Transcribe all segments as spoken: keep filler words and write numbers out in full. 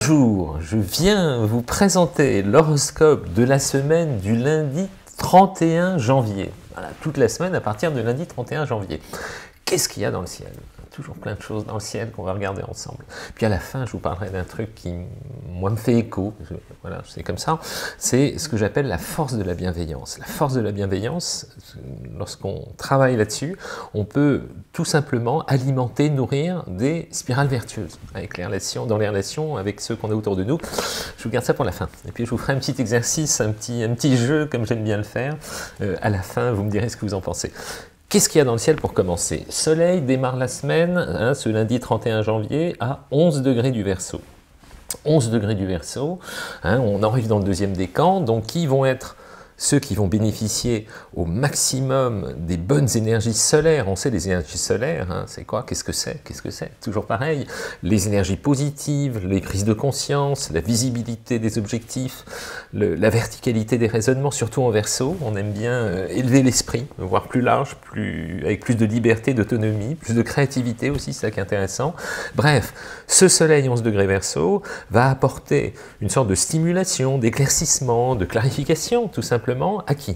Bonjour, je viens vous présenter l'horoscope de la semaine du lundi trente et un janvier. Voilà, toute la semaine à partir du lundi trente et un janvier. Qu'est-ce qu'il y a dans le ciel? Toujours plein de choses dans le ciel qu'on va regarder ensemble. Puis à la fin, je vous parlerai d'un truc qui, moi, me fait écho. Je, voilà, c'est comme ça. C'est ce que j'appelle la force de la bienveillance. La force de la bienveillance, lorsqu'on travaille là-dessus, on peut tout simplement alimenter, nourrir des spirales vertueuses avec les relations, dans les relations avec ceux qu'on a autour de nous. Je vous garde ça pour la fin. Et puis je vous ferai un petit exercice, un petit, un petit jeu, comme j'aime bien le faire. Euh, à la fin, vous me direz ce que vous en pensez. Qu'est-ce qu'il y a dans le ciel pour commencer? Soleil démarre la semaine, hein, ce lundi trente et un janvier, à onze degrés du Verseau. onze degrés du Verseau, hein, on arrive dans le deuxième décan, donc qui vont être ceux qui vont bénéficier au maximum des bonnes énergies solaires? On sait les énergies solaires, hein, c'est quoi? Qu'est-ce que c'est? Qu'est-ce que c'est? Toujours pareil, les énergies positives, les prises de conscience, la visibilité des objectifs, le, la verticalité des raisonnements, surtout en Verseau, on aime bien euh, élever l'esprit, voir plus large, plus, avec plus de liberté, d'autonomie, plus de créativité aussi, c'est ça qui est intéressant. Bref, ce soleil onze degrés Verseau va apporter une sorte de stimulation, d'éclaircissement, de clarification, tout simplement. À qui?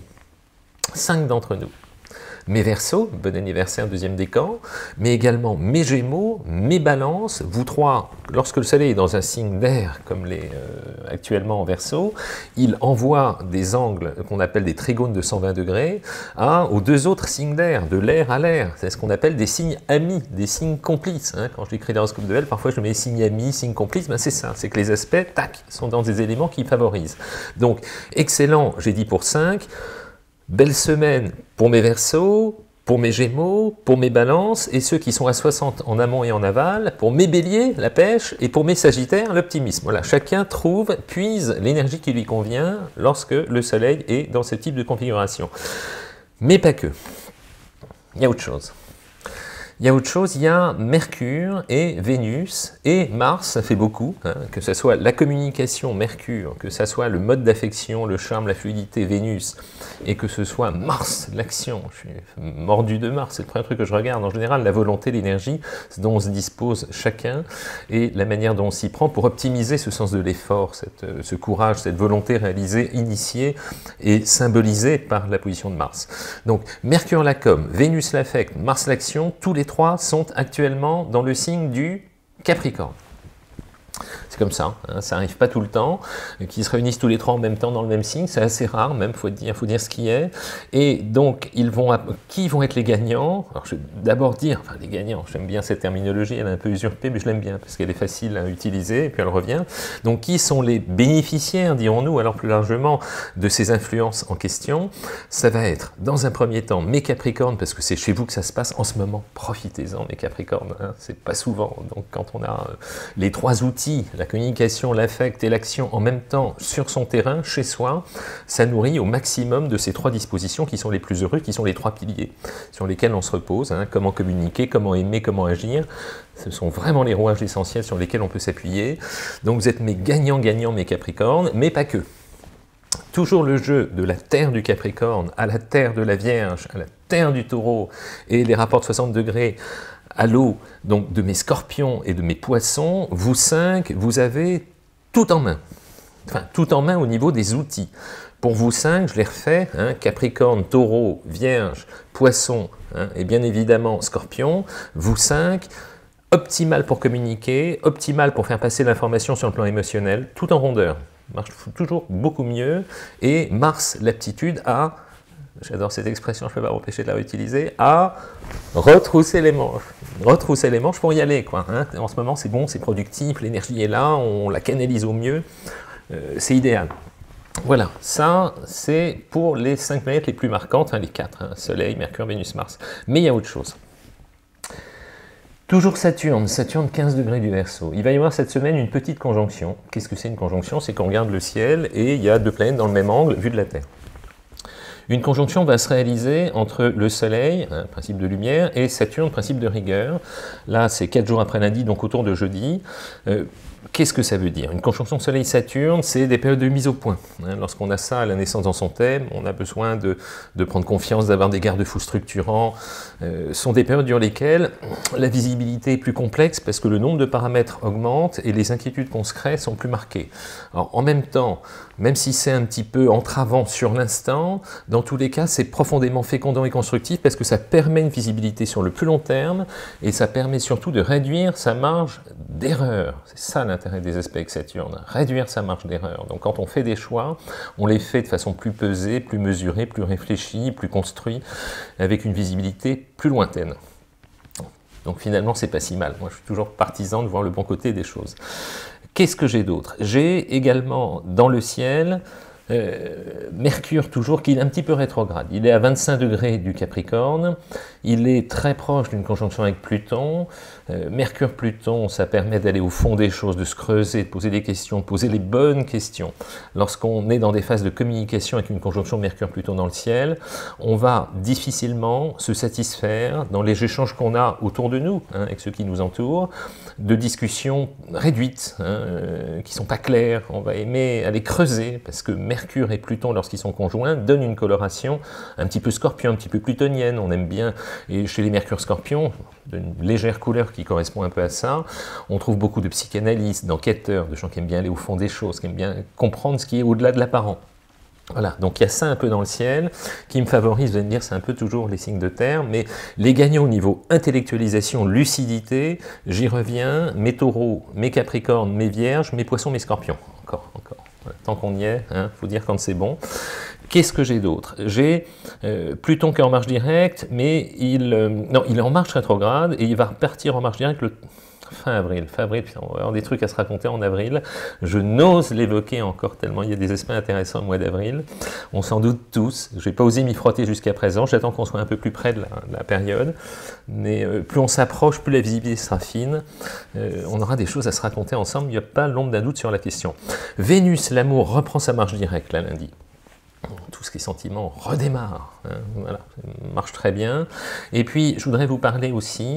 Cinq d'entre nous. Mes Verseaux, bon anniversaire, deuxième décan, mais également mes Gémeaux, mes Balances, vous trois, lorsque le Soleil est dans un signe d'air, comme les euh, actuellement en Verseau, il envoie des angles qu'on appelle des trigones de cent vingt degrés hein, aux deux autres signes d'air, de l'air à l'air. C'est ce qu'on appelle des signes amis, des signes complices. Hein. Quand je l'écris dans l'horoscope de L, parfois je mets signes amis, signes complices, ben c'est ça, c'est que les aspects, tac, sont dans des éléments qui favorisent. Donc, excellent, j'ai dit pour cinq. Belle semaine pour mes Verseaux, pour mes Gémeaux, pour mes Balances, et ceux qui sont à soixante en amont et en aval, pour mes Béliers, la pêche, et pour mes Sagittaires, l'optimisme. Voilà, chacun trouve, puise l'énergie qui lui convient lorsque le Soleil est dans ce type de configuration. Mais pas que. Il y a autre chose. Il y a autre chose, il y a Mercure et Vénus et Mars, ça fait beaucoup, hein, que ce soit la communication Mercure, que ce soit le mode d'affection, le charme, la fluidité Vénus, et que ce soit Mars, l'action. Je suis mordu de Mars, c'est le premier truc que je regarde. En général, la volonté, l'énergie, dont on se dispose chacun, et la manière dont on s'y prend pour optimiser ce sens de l'effort, ce courage, cette volonté réalisée, initiée et symbolisée par la position de Mars. Donc, Mercure la com, Vénus l'affect, Mars l'action, tous les trois sont actuellement dans le signe du Capricorne. C'est comme ça, hein, ça n'arrive pas tout le temps, qu'ils se réunissent tous les trois en même temps dans le même signe, c'est assez rare même, il faut dire, faut dire ce qui est. Et donc, ils vont, qui vont être les gagnants? Alors, je vais d'abord dire, enfin les gagnants, j'aime bien cette terminologie, elle est un peu usurpée, mais je l'aime bien, parce qu'elle est facile à utiliser, et puis elle revient. Donc, qui sont les bénéficiaires, dirons-nous, alors plus largement, de ces influences en question? Ça va être, dans un premier temps, mes Capricornes, parce que c'est chez vous que ça se passe en ce moment, profitez-en, mes Capricornes, hein, c'est pas souvent, donc quand on a euh, les trois outils, la communication, l'affect et l'action en même temps sur son terrain, chez soi, ça nourrit au maximum de ces trois dispositions qui sont les plus heureux, qui sont les trois piliers sur lesquels on se repose, hein, comment communiquer, comment aimer, comment agir. Ce sont vraiment les rouages essentiels sur lesquels on peut s'appuyer. Donc vous êtes mes gagnants-gagnants, mes Capricornes, mais pas que. Toujours le jeu de la terre du Capricorne à la terre de la Vierge, à la terre du Taureau, et les rapports de soixante degrés à l'eau, donc de mes Scorpions et de mes Poissons, vous cinq, vous avez tout en main. Enfin, tout en main au niveau des outils. Pour vous cinq, je les refais, hein, Capricorne, Taureau, Vierge, Poisson, hein, et bien évidemment Scorpion, vous cinq, optimal pour communiquer, optimal pour faire passer l'information sur le plan émotionnel, tout en rondeur. Marche toujours beaucoup mieux, et Mars, l'aptitude à, j'adore cette expression, je ne peux pas m'empêcher de la réutiliser, à retrousser les manches. Retrousser les manches pour y aller, quoi. Hein. En ce moment, c'est bon, c'est productif, l'énergie est là, on la canalise au mieux, euh, c'est idéal. Voilà, ça, c'est pour les cinq planètes les plus marquantes, hein, les quatre, hein, Soleil, Mercure, Vénus, Mars. Mais il y a autre chose. Toujours Saturne, Saturne quinze degrés du Verseau. Il va y avoir cette semaine une petite conjonction. Qu'est-ce que c'est une conjonction? C'est qu'on regarde le ciel et il y a deux planètes dans le même angle, vu de la Terre. Une conjonction va se réaliser entre le Soleil, hein, principe de lumière, et Saturne, principe de rigueur. Là, c'est quatre jours après lundi, donc autour de jeudi. Euh, qu'est-ce que ça veut dire? Une conjonction Soleil-Saturne, c'est des périodes de mise au point. Hein, lorsqu'on a ça à la naissance dans son thème, on a besoin de, de prendre confiance, d'avoir des garde-fous structurants. Euh, ce sont des périodes durant lesquelles la visibilité est plus complexe parce que le nombre de paramètres augmente et les inquiétudes qu'on se crée sont plus marquées. Alors, en même temps, même si c'est un petit peu entravant sur l'instant, dans tous les cas, c'est profondément fécondant et constructif parce que ça permet une visibilité sur le plus long terme et ça permet surtout de réduire sa marge d'erreur. C'est ça l'intérêt des aspects avec Saturne, réduire sa marge d'erreur. Donc quand on fait des choix, on les fait de façon plus pesée, plus mesurée, plus réfléchie, plus construite, avec une visibilité plus lointaine. Donc finalement, c'est pas si mal. Moi, je suis toujours partisan de voir le bon côté des choses. Qu'est-ce que j'ai d'autre? J'ai également dans le ciel euh, Mercure toujours qui est un petit peu rétrograde. Il est à vingt-cinq degrés du Capricorne, il est très proche d'une conjonction avec Pluton. Euh, Mercure-Pluton, ça permet d'aller au fond des choses, de se creuser, de poser des questions, de poser les bonnes questions. Lorsqu'on est dans des phases de communication avec une conjonction Mercure-Pluton dans le ciel, on va difficilement se satisfaire dans les échanges qu'on a autour de nous, hein, avec ceux qui nous entourent, de discussions réduites, hein, euh, qui ne sont pas claires. On va aimer aller creuser, parce que Mercure et Pluton, lorsqu'ils sont conjoints, donnent une coloration un petit peu scorpion, un petit peu plutonienne. On aime bien, et chez les Mercure-Scorpions, d'une légère couleur qui correspond un peu à ça, on trouve beaucoup de psychanalystes, d'enquêteurs, de gens qui aiment bien aller au fond des choses, qui aiment bien comprendre ce qui est au-delà de l'apparent. Voilà, donc il y a ça un peu dans le ciel, qui me favorise, vous allez me dire, c'est un peu toujours les signes de terre, mais les gagnants au niveau intellectualisation, lucidité, j'y reviens, mes taureaux, mes capricornes, mes vierges, mes poissons, mes scorpions. Encore, encore. Voilà, tant qu'on y est, il hein, faut dire quand c'est bon. Qu'est-ce que j'ai d'autre? J'ai euh, Pluton qui est en marche directe, mais il, euh, non, il est en marche rétrograde, et il va repartir en marche directe le fin avril. Fin avril, puis on va avoir des trucs à se raconter en avril. Je n'ose l'évoquer encore tellement il y a des aspects intéressants au mois d'avril. On s'en doute tous. Je n'ai pas osé m'y frotter jusqu'à présent. J'attends qu'on soit un peu plus près de la, de la période. Mais euh, plus on s'approche, plus la visibilité sera fine. Euh, on aura des choses à se raconter ensemble. Il n'y a pas l'ombre d'un doute sur la question. Vénus, l'amour, reprend sa marche directe, là, lundi. Tout ce qui est sentiment redémarre. Hein, voilà, marche très bien. Et puis, je voudrais vous parler aussi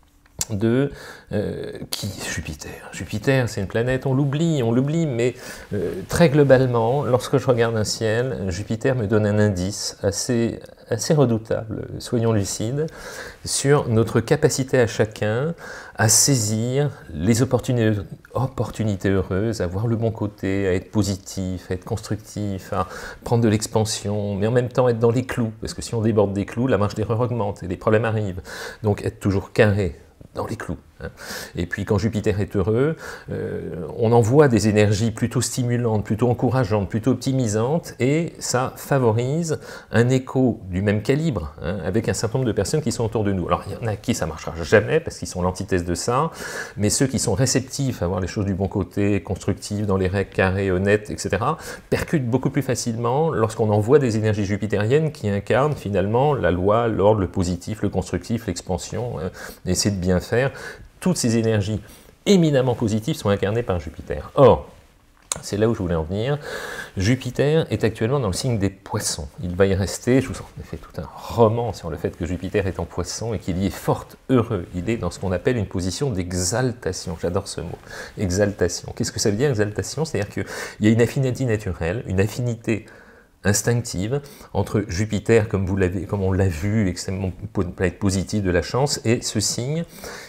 de euh, qui Jupiter. Jupiter, c'est une planète, on l'oublie, on l'oublie, mais euh, très globalement, lorsque je regarde un ciel, Jupiter me donne un indice assez, assez redoutable, soyons lucides, sur notre capacité à chacun à saisir les opportunités, opportunités heureuses, à voir le bon côté, à être positif, à être constructif, à prendre de l'expansion, mais en même temps être dans les clous, parce que si on déborde des clous, la marge d'erreur augmente et les problèmes arrivent. Donc être toujours carré, dans les clous. Et puis quand Jupiter est heureux, euh, on envoie des énergies plutôt stimulantes, plutôt encourageantes, plutôt optimisantes, et ça favorise un écho du même calibre, hein, avec un certain nombre de personnes qui sont autour de nous. Alors il y en a qui ça ne marchera jamais, parce qu'ils sont l'antithèse de ça, mais ceux qui sont réceptifs à voir les choses du bon côté, constructifs, dans les règles carrées, honnêtes, et cetera, percutent beaucoup plus facilement lorsqu'on envoie des énergies jupitériennes qui incarnent finalement la loi, l'ordre, le positif, le constructif, l'expansion, hein, essayer de bien faire. Toutes ces énergies éminemment positives sont incarnées par Jupiter. Or, c'est là où je voulais en venir, Jupiter est actuellement dans le signe des poissons. Il va y rester, je vous en ai fait tout un roman sur le fait que Jupiter est en poisson et qu'il y est fort heureux. Il est dans ce qu'on appelle une position d'exaltation. J'adore ce mot, exaltation. Qu'est-ce que ça veut dire, exaltation? C'est-à-dire qu'il y a une affinité naturelle, une affinité instinctive entre Jupiter, comme, vous l'avez, comme on l'a vu, extrêmement planète positive de la chance, et ce signe.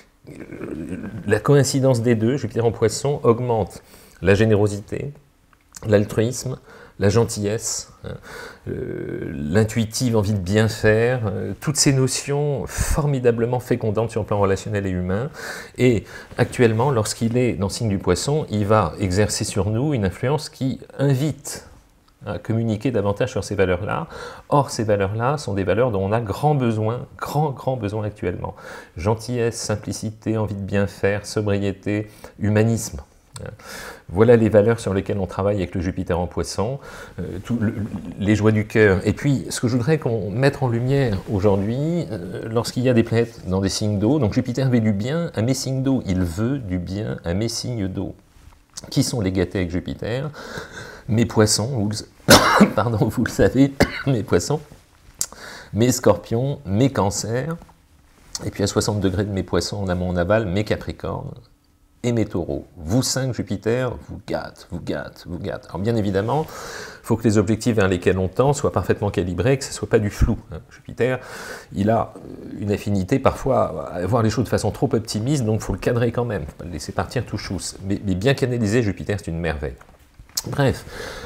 La coïncidence des deux, Jupiter en poisson, augmente la générosité, l'altruisme, la gentillesse, hein, euh, l'intuitive envie de bien faire, euh, toutes ces notions formidablement fécondantes sur le plan relationnel et humain. Et actuellement, lorsqu'il est dans le signe du poisson, il va exercer sur nous une influence qui invite à communiquer davantage sur ces valeurs-là. Or, ces valeurs-là sont des valeurs dont on a grand besoin, grand, grand besoin actuellement. Gentillesse, simplicité, envie de bien faire, sobriété, humanisme. Voilà les valeurs sur lesquelles on travaille avec le Jupiter en poisson, euh, tout le, les joies du cœur. Et puis, ce que je voudrais qu'on mette en lumière aujourd'hui, euh, lorsqu'il y a des planètes dans des signes d'eau, donc Jupiter veut du bien à mes signes d'eau, il veut du bien à mes signes d'eau. Qui sont les gâtés avec Jupiter? Mes poissons, vous le, pardon, vous le savez, mes poissons, mes scorpions, mes cancers, et puis à soixante degrés de mes poissons en amont en aval, mes capricornes, et mes taureaux. Vous cinq, Jupiter, vous gâte, vous gâte, vous gâte. Alors bien évidemment, il faut que les objectifs vers lesquels on tend soient parfaitement calibrés, que ce ne soit pas du flou. Hein. Jupiter, il a une affinité parfois à voir les choses de façon trop optimiste, donc il faut le cadrer quand même, il ne faut pas le laisser partir tout chousse. Mais, mais bien canalisé, Jupiter, c'est une merveille. Bref,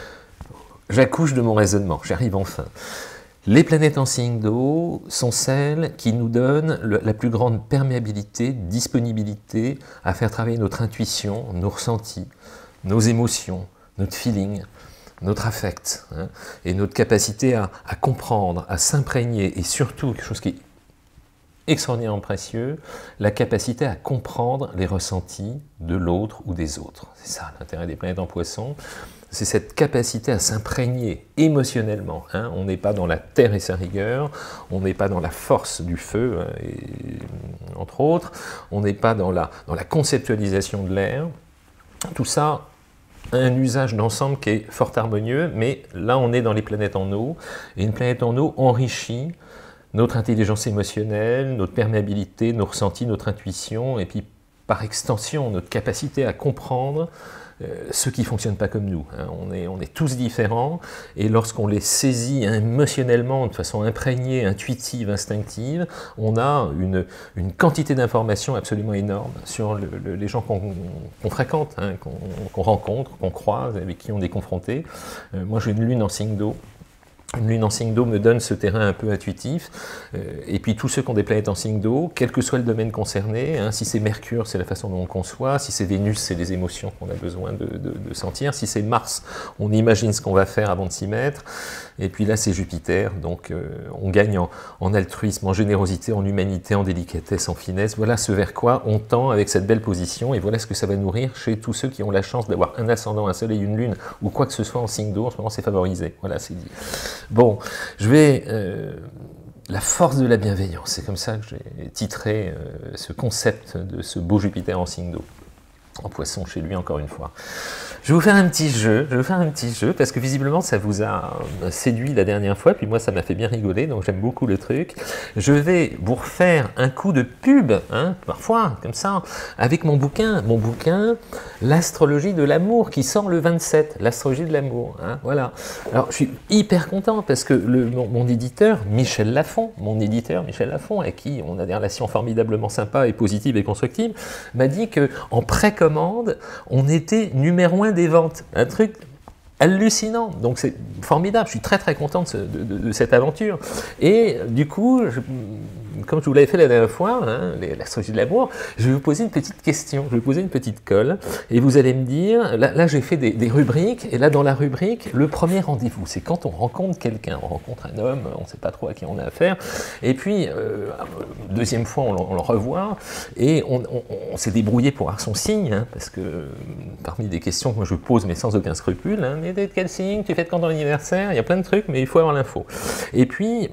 j'accouche de mon raisonnement, j'arrive enfin. Les planètes en signe d'eau sont celles qui nous donnent le, la plus grande perméabilité, disponibilité à faire travailler notre intuition, nos ressentis, nos émotions, notre feeling, notre affect, hein, et notre capacité à, à comprendre, à s'imprégner, et surtout, quelque chose qui est extraordinairement précieux, la capacité à comprendre les ressentis de l'autre ou des autres. C'est ça l'intérêt des planètes en Poisson. C'est cette capacité à s'imprégner émotionnellement. Hein. On n'est pas dans la terre et sa rigueur, on n'est pas dans la force du feu, hein, et, entre autres, on n'est pas dans la, dans la conceptualisation de l'air. Tout ça a un usage d'ensemble qui est fort harmonieux, mais là on est dans les planètes en eau, et une planète en eau enrichit notre intelligence émotionnelle, notre perméabilité, nos ressentis, notre intuition, et puis par extension notre capacité à comprendre Euh, ceux qui ne fonctionnent pas comme nous. Hein. On est, on est tous différents, et lorsqu'on les saisit émotionnellement, de façon imprégnée, intuitive, instinctive, on a une, une quantité d'informations absolument énorme sur le, le, les gens qu'on qu'on fréquente, hein, qu'on qu'on rencontre, qu'on croise, avec qui on est confronté. Euh, moi j'ai une lune en signe d'eau. Une lune en signe d'eau me donne ce terrain un peu intuitif, euh, et puis tous ceux qui ont des planètes en signe d'eau, quel que soit le domaine concerné, hein, si c'est Mercure, c'est la façon dont on conçoit, si c'est Vénus, c'est les émotions qu'on a besoin de, de, de sentir, si c'est Mars, on imagine ce qu'on va faire avant de s'y mettre, et puis là c'est Jupiter, donc euh, on gagne en, en altruisme, en générosité, en humanité, en délicatesse, en finesse, voilà ce vers quoi on tend avec cette belle position, et voilà ce que ça va nourrir chez tous ceux qui ont la chance d'avoir un ascendant, un soleil, une lune, ou quoi que ce soit en signe d'eau, en ce moment c'est favorisé, voilà c'est dit. Bon, je vais... Euh, la force de la bienveillance, c'est comme ça que j'ai titré euh, ce concept de ce beau Jupiter en signe d'eau. En Poisson chez lui, encore une fois. Je vais vous faire un petit jeu, je vais vous faire un petit jeu, parce que visiblement ça vous a séduit la dernière fois, puis moi ça m'a fait bien rigoler, donc j'aime beaucoup le truc. Je vais vous refaire un coup de pub, hein, parfois, comme ça, avec mon bouquin, mon bouquin, L'astrologie de l'amour, qui sort le vingt-sept, l'astrologie de l'amour, hein, voilà. Alors je suis hyper content, parce que le, mon, mon éditeur, Michel Lafon, mon éditeur, Michel Lafon, avec qui on a des relations formidablement sympas et positives et constructives, m'a dit qu'en précommande, on était numéro un des ventes, un truc hallucinant, donc c'est formidable, je suis très très content de, ce, de, de, de cette aventure, et du coup, je, comme je vous l'avais fait la dernière fois, hein, l'astrologie de l'amour, je vais vous poser une petite question, je vais vous poser une petite colle, et vous allez me dire, là, là j'ai fait des, des rubriques, et là dans la rubrique, le premier rendez-vous, c'est quand on rencontre quelqu'un, on rencontre un homme, on ne sait pas trop à qui on a affaire, et puis, euh, deuxième fois on, on le revoit, et on, on, on s'est débrouillé pour avoir son signe, hein, parce que parmi les questions que moi je pose, mais sans aucun scrupule, hein, mais de quel signe, tu fêtes quand ton anniversaire, il y a plein de trucs, mais il faut avoir l'info. Et puis,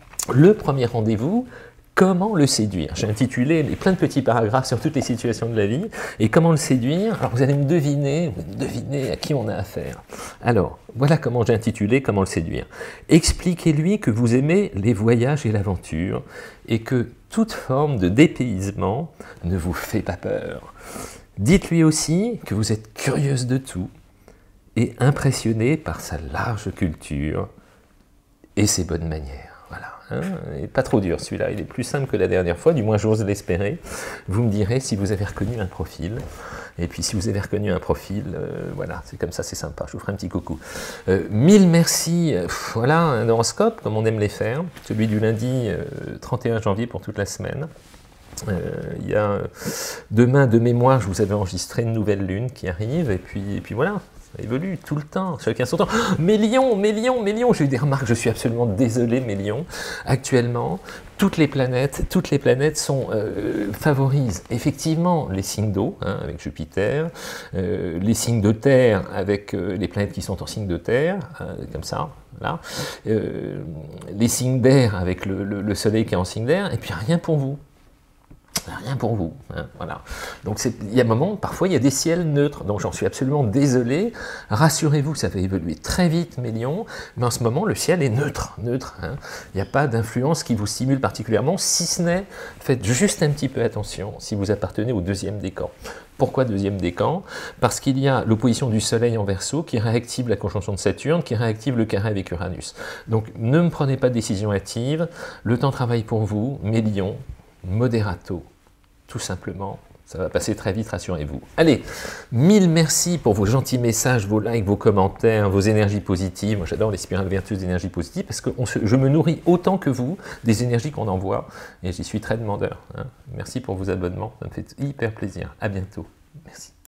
le premier rendez-vous, comment le séduire? J'ai intitulé les plein de petits paragraphes sur toutes les situations de la vie, et comment le séduire? Alors vous allez me deviner, vous allez me deviner à qui on a affaire. Alors, voilà comment j'ai intitulé comment le séduire. Expliquez-lui que vous aimez les voyages et l'aventure, et que toute forme de dépaysement ne vous fait pas peur. Dites-lui aussi que vous êtes curieuse de tout, et impressionné par sa large culture et ses bonnes manières. Voilà, hein, et pas trop dur celui-là, il est plus simple que la dernière fois, du moins j'ose l'espérer. Vous me direz si vous avez reconnu un profil, et puis si vous avez reconnu un profil, euh, voilà, c'est comme ça, c'est sympa, je vous ferai un petit coucou. Euh, mille merci, euh, voilà un horoscope comme on aime les faire, celui du lundi euh, trente et un janvier pour toute la semaine. Euh, il y a demain de mémoire, je vous avais enregistré une nouvelle lune qui arrive, et puis, et puis voilà. Ça évolue tout le temps, chacun son temps. Oh, mes lions, mes lions, mes lions, j'ai eu des remarques, je suis absolument désolé, mes lions. Actuellement, toutes les planètes, toutes les planètes sont, euh, favorisent effectivement les signes d'eau, hein, avec Jupiter, euh, les signes de terre avec euh, les planètes qui sont en signe de terre, hein, comme ça, là, euh, les signes d'air avec le, le, le soleil qui est en signe d'air, et puis rien pour vous. rien pour vous, hein, voilà. Donc il y a un moment, parfois il y a des ciels neutres, donc j'en suis absolument désolé. Rassurez-vous, ça va évoluer très vite, mes lions, mais en ce moment le ciel est neutre, neutre. Hein. Il n'y a pas d'influence qui vous stimule particulièrement, si ce n'est, faites juste un petit peu attention si vous appartenez au deuxième décan. Pourquoi deuxième décan? Parce qu'il y a l'opposition du Soleil en Verseau qui réactive la conjonction de Saturne, qui réactive le carré avec Uranus. Donc ne me prenez pas de décision hâtive, le temps travaille pour vous, mes lions, moderato, tout simplement, ça va passer très vite, rassurez-vous. Allez, mille merci pour vos gentils messages, vos likes, vos commentaires, vos énergies positives. Moi j'adore les spirales vertueuses d'énergie positive parce que on se, je me nourris autant que vous des énergies qu'on envoie et j'y suis très demandeur. Hein. Merci pour vos abonnements, ça me fait hyper plaisir. À bientôt. Merci.